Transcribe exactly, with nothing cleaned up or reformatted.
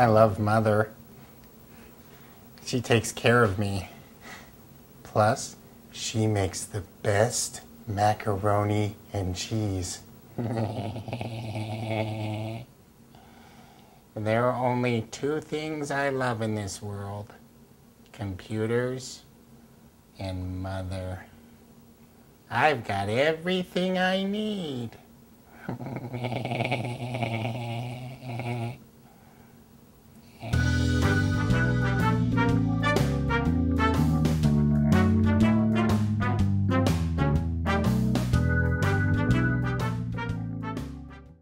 I love Mother. She takes care of me. Plus, she makes the best macaroni and cheese. There are only two things I love in this world: computers and Mother. I've got everything I need.